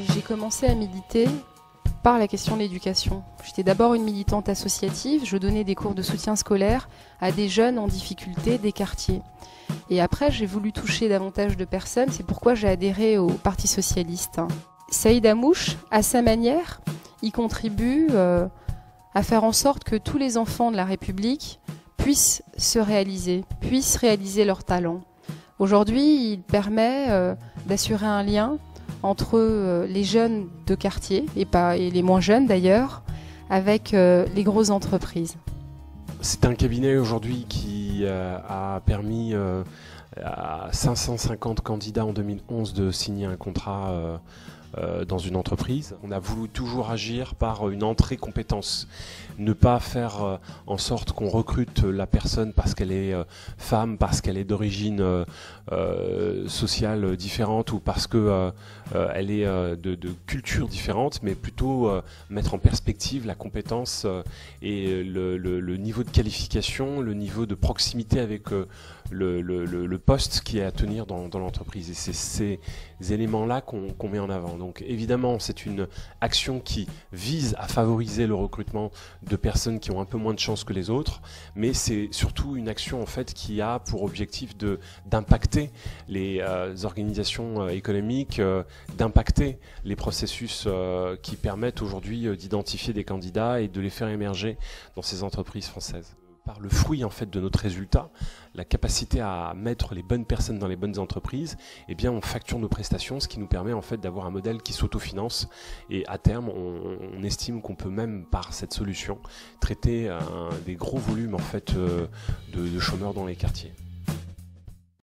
J'ai commencé à militer par la question de l'éducation. J'étais d'abord une militante associative, je donnais des cours de soutien scolaire à des jeunes en difficulté des quartiers. Et après, j'ai voulu toucher davantage de personnes, c'est pourquoi j'ai adhéré au Parti socialiste. Saïd Hamouche, à sa manière, y contribue à faire en sorte que tous les enfants de la République puissent se réaliser, puissent réaliser leurs talents. Aujourd'hui, il permet d'assurer un lien entre les jeunes de quartier, et les moins jeunes d'ailleurs, avec les grosses entreprises. C'est un cabinet aujourd'hui qui a permis à 550 candidats en 2011 de signer un contrat dans une entreprise. On a voulu toujours agir par une entrée compétence, ne pas faire en sorte qu'on recrute la personne parce qu'elle est femme, parce qu'elle est d'origine sociale différente ou parce que elle est de culture différente, mais plutôt mettre en perspective la compétence et le niveau de qualification, le niveau de proximité avec le poste qui est à tenir dans l'entreprise. Et c'est ces éléments-là qu'on met en avant. Donc évidemment, c'est une action qui vise à favoriser le recrutement de personnes qui ont un peu moins de chance que les autres, mais c'est surtout une action en fait qui a pour objectif d'impacter les organisations économiques, d'impacter les processus qui permettent aujourd'hui d'identifier des candidats et de les faire émerger dans ces entreprises françaises. Par le fruit en fait de notre résultat, la capacité à mettre les bonnes personnes dans les bonnes entreprises, eh bien on facture nos prestations, ce qui nous permet en fait d'avoir un modèle qui s'autofinance et à terme on estime qu'on peut même par cette solution traiter des gros volumes en fait de chômeurs dans les quartiers.